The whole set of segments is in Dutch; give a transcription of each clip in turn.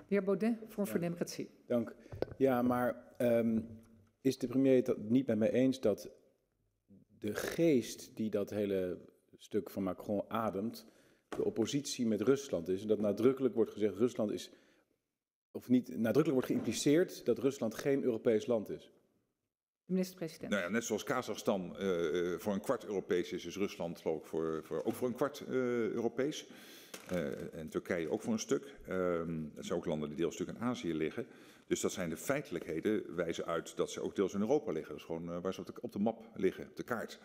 De heer Baudet, Vorm voor Democratie. Dank. Ja, maar is de premier het niet met mij eens dat de geest die dat hele stuk van Macron ademt, de oppositie met Rusland is, en dat nadrukkelijk wordt gezegd, Rusland is, of niet, nadrukkelijk wordt geïmpliceerd dat Rusland geen Europees land is? Minister-president. Nou ja, net zoals Kazachstan voor een kwart Europees is Rusland geloof ik ook voor een kwart Europees. En Turkije ook voor een stuk. Dat zijn ook landen die deels natuurlijk in Azië liggen. Dus dat zijn de feitelijkheden, wijzen uit dat ze ook deels in Europa liggen. Dat is gewoon waar ze op de map liggen, op de kaart.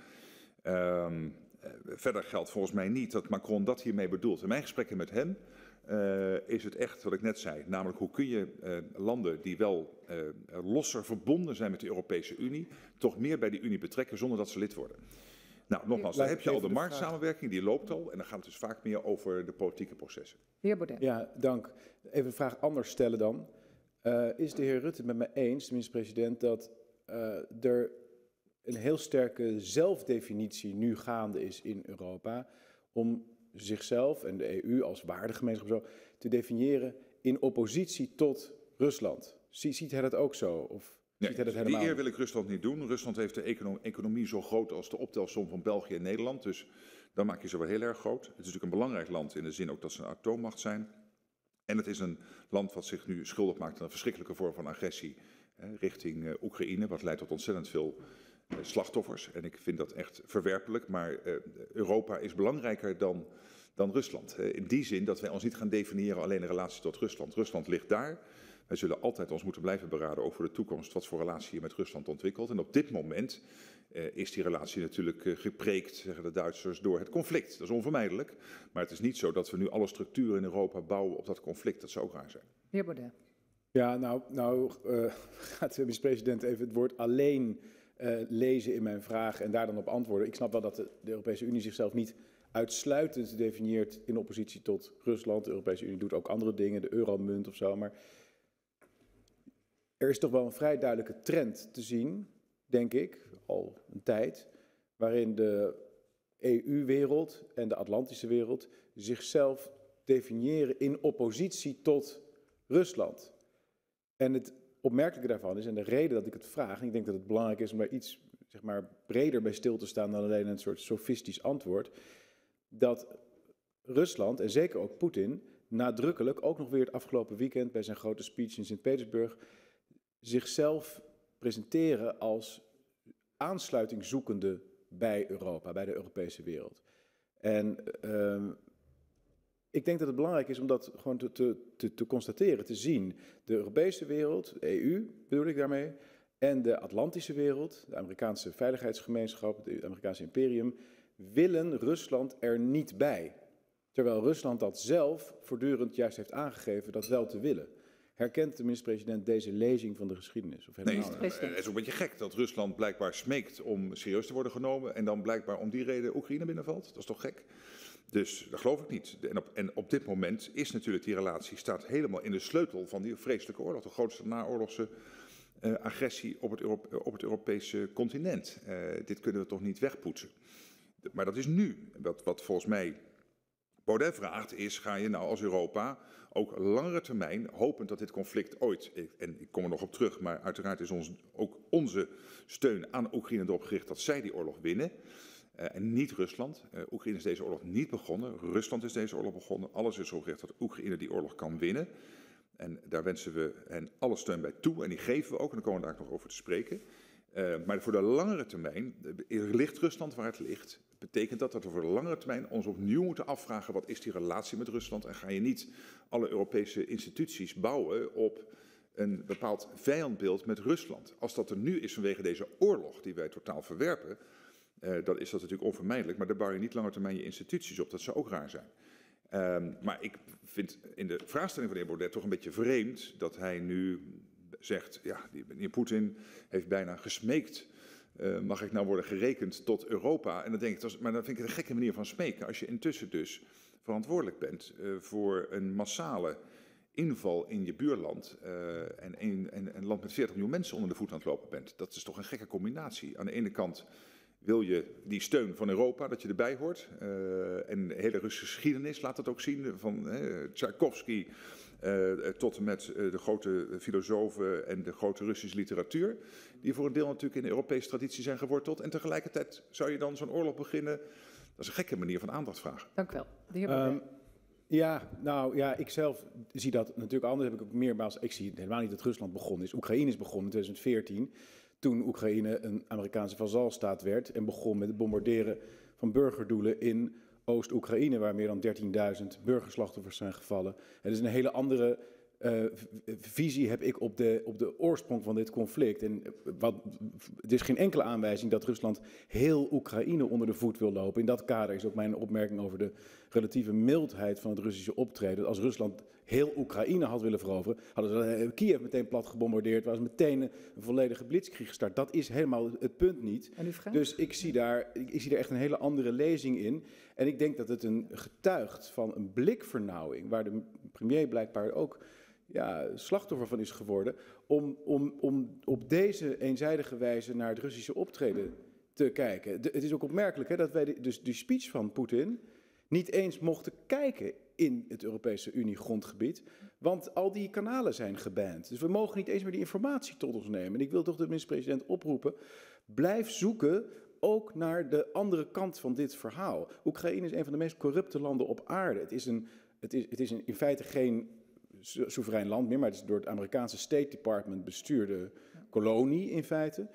Verder geldt volgens mij niet dat Macron dat hiermee bedoelt. In mijn gesprekken met hem is het echt wat ik net zei. Namelijk hoe kun je landen die wel losser verbonden zijn met de Europese Unie, toch meer bij die Unie betrekken zonder dat ze lid worden. Nou, nogmaals, dan heb je al de marktsamenwerking, die loopt al. En dan gaat het dus vaak meer over de politieke processen. De heer Baudet. Ja, dank. Even een vraag anders stellen dan. Is de heer Rutte met mij eens, de minister-president, dat er een heel sterke zelfdefinitie nu gaande is in Europa om zichzelf en de EU als waardegemeenschap zo te definiëren in oppositie tot Rusland? Ziet hij dat ook zo? Of ziet hij dat helemaal? Die eer wil ik Rusland niet doen. Rusland heeft de economie zo groot als de optelsom van België en Nederland. Dus dan maak je ze wel heel erg groot. Het is natuurlijk een belangrijk land in de zin ook dat ze een atoommacht zijn. En het is een land wat zich nu schuldig maakt aan een verschrikkelijke vorm van agressie richting Oekraïne. Wat leidt tot ontzettend veel slachtoffers. En ik vind dat echt verwerpelijk. Maar Europa is belangrijker dan Rusland. In die zin dat wij ons niet gaan definiëren alleen in relatie tot Rusland. Rusland ligt daar. Wij zullen altijd ons moeten blijven beraden over de toekomst. Wat voor relatie je met Rusland ontwikkelt. En op dit moment is die relatie natuurlijk gepreekt, zeggen de Duitsers, door het conflict. Dat is onvermijdelijk. Maar het is niet zo dat we nu alle structuren in Europa bouwen op dat conflict. Dat zou ook raar zijn. De heer Baudet. Ja, nou gaat de minister-president even het woord alleen lezen in mijn vraag en daar dan op antwoorden. Ik snap wel dat de Europese Unie zichzelf niet uitsluitend definieert in oppositie tot Rusland. De Europese Unie doet ook andere dingen, de euromunt of zo. Maar er is toch wel een vrij duidelijke trend te zien, denk ik, al een tijd, waarin de EU-wereld en de Atlantische wereld zichzelf definiëren in oppositie tot Rusland. En het opmerkelijke daarvan is, en de reden dat ik het vraag, en ik denk dat het belangrijk is om daar iets zeg maar, breder bij stil te staan dan alleen een soort sofistisch antwoord, dat Rusland, en zeker ook Poetin, nadrukkelijk, ook nog weer het afgelopen weekend bij zijn grote speech in Sint-Petersburg, zichzelf presenteren als aansluiting zoekende bij Europa, bij de Europese wereld. En ik denk dat het belangrijk is om dat gewoon te constateren, te zien. De Europese wereld, de EU bedoel ik daarmee, en de Atlantische wereld, de Amerikaanse veiligheidsgemeenschap, het Amerikaanse imperium, willen Rusland er niet bij. Terwijl Rusland dat zelf voortdurend juist heeft aangegeven dat wel te willen. Herkent de minister-president deze lezing van de geschiedenis? Of nee, het is ook een beetje gek dat Rusland blijkbaar smeekt om serieus te worden genomen en dan blijkbaar om die reden Oekraïne binnenvalt. Dat is toch gek? Dus dat geloof ik niet. En op dit moment is natuurlijk die relatie staat helemaal in de sleutel van die vreselijke oorlog. De grootste naoorlogse agressie op het Europese continent. Dit kunnen we toch niet wegpoetsen. Maar dat is nu. Wat volgens mij Baudet vraagt is, ga je nou als Europa ook langere termijn, hopend dat dit conflict ooit, en ik kom er nog op terug, maar uiteraard is ook onze steun aan Oekraïne erop gericht dat zij die oorlog winnen. En niet Rusland. Oekraïne is deze oorlog niet begonnen. Rusland is deze oorlog begonnen. Alles is erop gericht dat Oekraïne die oorlog kan winnen. En daar wensen we hen alle steun bij toe. En die geven we ook. En daar komen we daar nog over te spreken. Maar voor de langere termijn ligt Rusland waar het ligt. Betekent dat we voor de langere termijn ons opnieuw moeten afvragen wat is die relatie met Rusland. En ga je niet alle Europese instituties bouwen op een bepaald vijandbeeld met Rusland. Als dat er nu is vanwege deze oorlog die wij totaal verwerpen, dan is dat natuurlijk onvermijdelijk. Maar daar bouw je niet langer termijn je instituties op. Dat zou ook raar zijn. Maar ik vind in de vraagstelling van de heer Baudet toch een beetje vreemd dat hij nu zegt, ja, die meneer Poetin heeft bijna gesmeekt. Mag ik nou worden gerekend tot Europa? En dan denk ik, maar dan vind ik het een gekke manier van smeken. Als je intussen dus verantwoordelijk bent voor een massale inval in je buurland en een land met 40 miljoen mensen onder de voet aan het lopen bent. Dat is toch een gekke combinatie. Aan de ene kant wil je die steun van Europa, dat je erbij hoort. En de hele Russische geschiedenis laat dat ook zien. Van Tchaikovsky tot en met de grote filosofen en de grote Russische literatuur, die voor een deel natuurlijk in de Europese traditie zijn geworteld. En tegelijkertijd zou je dan zo'n oorlog beginnen. Dat is een gekke manier van aandacht vragen. Dank u wel. De heer Baudet. Ja, ik zelf zie dat natuurlijk anders. Heb ik ook meermaals. Ik zie helemaal niet dat Rusland begonnen is. Oekraïne is begonnen in 2014. Toen Oekraïne een Amerikaanse vazalstaat werd en begon met het bombarderen van burgerdoelen in Oost-Oekraïne, waar meer dan 13.000 burgerslachtoffers zijn gevallen. Het is een hele andere visie heb ik op de oorsprong van dit conflict. En er is geen enkele aanwijzing dat Rusland heel Oekraïne onder de voet wil lopen. In dat kader is ook mijn opmerking over de relatieve mildheid van het Russische optreden. Als Rusland heel Oekraïne had willen veroveren, hadden ze Kiev meteen plat gebombardeerd, was meteen een volledige blitzkrieg gestart. Dat is helemaal het punt niet. En uw vraag? Dus ik zie daar echt een hele andere lezing in. En ik denk dat het een getuigt van een blikvernauwing, waar de premier blijkbaar ook slachtoffer van is geworden, om op deze eenzijdige wijze naar het Russische optreden te kijken. Het is ook opmerkelijk dat wij dus die speech van Poetin niet eens mochten kijken in het Europese Unie-grondgebied, want al die kanalen zijn geband. Dus we mogen niet eens meer die informatie tot ons nemen. En ik wil toch de minister-president oproepen, blijf zoeken ook naar de andere kant van dit verhaal. Oekraïne is een van de meest corrupte landen op aarde. Het is in feite geen soeverein land meer, maar het is door het Amerikaanse State Department bestuurde kolonie in feite.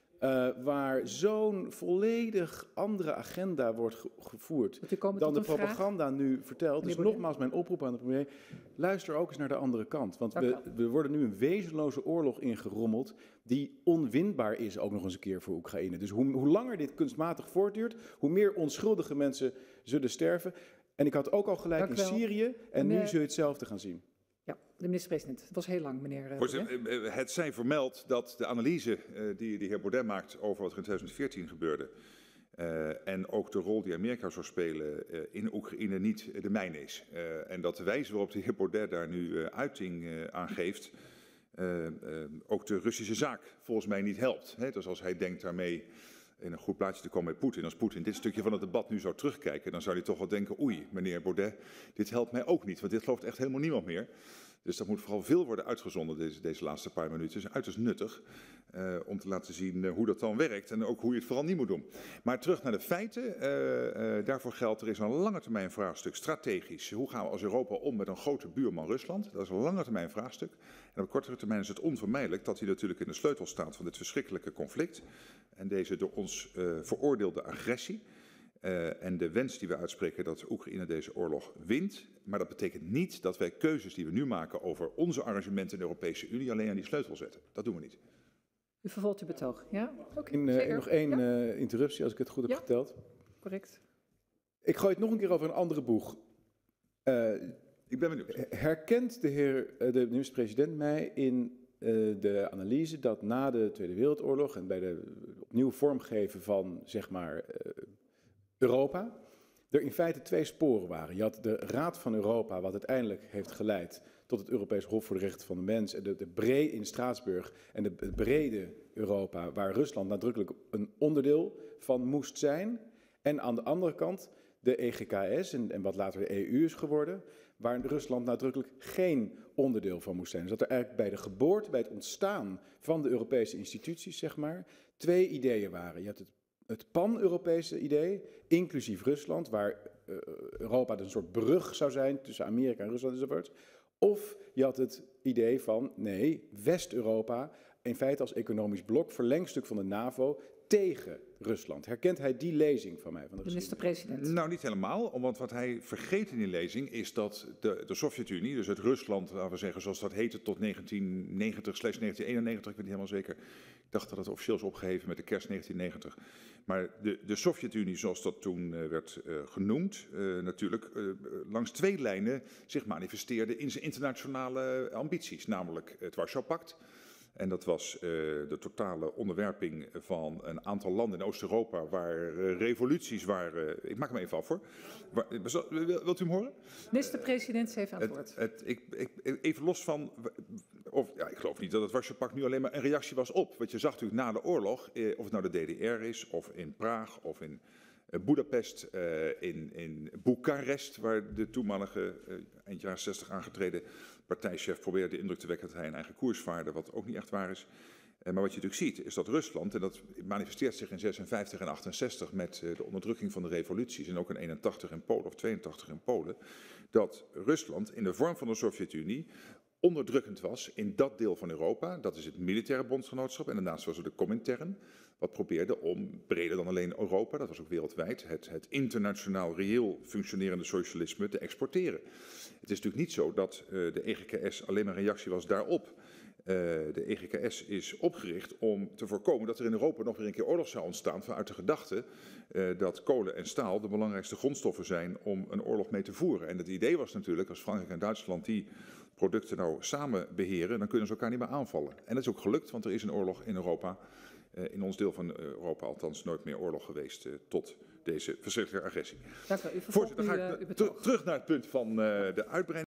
Waar zo'n volledig andere agenda wordt gevoerd dan de propaganda nu vertelt. Dus nogmaals mijn oproep aan de premier, luister ook eens naar de andere kant. Want we worden nu een wezenloze oorlog ingerommeld die onwinbaar is ook nog eens een keer voor Oekraïne. Dus hoe langer dit kunstmatig voortduurt, hoe meer onschuldige mensen zullen sterven. En ik had ook al gelijk in Syrië en nu zul je hetzelfde gaan zien. Ja, de minister-president. Het was heel lang, meneer Het zij vermeldt dat de analyse die de heer Baudet maakt over wat er in 2014 gebeurde en ook de rol die Amerika zou spelen in Oekraïne niet de mijne is. En dat de wijze waarop de heer Baudet daar nu uiting aan geeft, ook de Russische zaak volgens mij niet helpt. Dus als hij denkt daarmee in een goed plaatje te komen bij Poetin. Als Poetin dit stukje van het debat nu zou terugkijken, dan zou hij toch wel denken, oei, meneer Baudet, dit helpt mij ook niet, want dit gelooft echt helemaal niemand meer. Dus dat moet vooral veel worden uitgezonden deze laatste paar minuten. Het is uiterst nuttig om te laten zien hoe dat dan werkt en ook hoe je het vooral niet moet doen. Maar terug naar de feiten. Daarvoor geldt, er is een lange termijn vraagstuk, strategisch. Hoe gaan we als Europa om met een grote buurman Rusland? Dat is een lange termijn vraagstuk. En op kortere termijn is het onvermijdelijk dat hij natuurlijk in de sleutel staat van dit verschrikkelijke conflict. En deze door ons veroordeelde agressie. En de wens die we uitspreken dat Oekraïne deze oorlog wint. Maar dat betekent niet dat wij keuzes die we nu maken over onze arrangementen in de Europese Unie alleen aan die sleutel zetten. Dat doen we niet. U vervolgt uw betoog, ja? Nog één interruptie, als ik het goed heb geteld. Correct. Ik gooi het nog een keer over een andere boeg. Ik ben benieuwd. Herkent de minister-president mij in de analyse dat na de Tweede Wereldoorlog en bij de opnieuw vormgeven van, zeg maar, Europa, er in feite twee sporen waren. Je had de Raad van Europa, wat uiteindelijk heeft geleid tot het Europees Hof voor de Rechten van de Mens, en de brede in Straatsburg en het brede Europa, waar Rusland nadrukkelijk een onderdeel van moest zijn. En aan de andere kant de EGKS en wat later de EU is geworden, waar Rusland nadrukkelijk geen onderdeel van moest zijn. Dus dat er eigenlijk bij de geboorte, bij het ontstaan van de Europese instituties, zeg maar, twee ideeën waren. Je had het pan-Europese idee, inclusief Rusland, waar Europa dus een soort brug zou zijn tussen Amerika en Rusland enzovoort. Of je had het idee van, nee, West-Europa, in feite als economisch blok, verlengstuk van de NAVO, tegen Rusland. Herkent hij die lezing van mij? Van de minister-president. Nou, niet helemaal, want wat hij vergeet in die lezing is dat de Sovjet-Unie, dus het Rusland, laten we zeggen zoals dat heette tot 1990/1991, ik weet niet helemaal zeker. Ik dacht dat het officieel is opgeheven met de kerst 1990. Maar de Sovjet-Unie, zoals dat toen werd genoemd, natuurlijk langs twee lijnen zich manifesteerde in zijn internationale ambities, namelijk het Warschau-pact. En dat was de totale onderwerping van een aantal landen in Oost-Europa waar revoluties waren. Ik maak hem even af hoor. Wilt u hem horen? Minister-president heeft antwoord. Even los van, ik geloof niet dat het Warschau-pact nu alleen maar een reactie was op. Want je zag natuurlijk na de oorlog, of het nou de DDR is, of in Praag, of in Budapest, in Boekarest, waar de toenmalige eind jaren 60 aangetreden partijchef probeerde de indruk te wekken dat hij een eigen koers vaarde, wat ook niet echt waar is. Maar wat je natuurlijk ziet, is dat Rusland, en dat manifesteert zich in 56 en 68 met de onderdrukking van de revoluties, en ook in 81 in Polen of 82 in Polen, dat Rusland in de vorm van de Sovjet-Unie onderdrukkend was in dat deel van Europa. Dat is het militaire bondgenootschap. En daarnaast was er de Comintern, wat probeerde om breder dan alleen Europa, dat was ook wereldwijd, het internationaal reëel functionerende socialisme te exporteren. Het is natuurlijk niet zo dat de EGKS alleen maar een reactie was daarop. De EGKS is opgericht om te voorkomen dat er in Europa nog weer een keer oorlog zou ontstaan vanuit de gedachte dat kolen en staal de belangrijkste grondstoffen zijn om een oorlog mee te voeren. En het idee was natuurlijk, als Frankrijk en Duitsland die producten nou samen beheren, dan kunnen ze elkaar niet meer aanvallen. En dat is ook gelukt, want er is een oorlog in Europa, in ons deel van Europa althans, nooit meer oorlog geweest tot deze verschrikkelijke agressie. Dank u. U vervolgt Voorzitter, dan nu, ga uw ik betoog. terug naar het punt van de uitbreiding.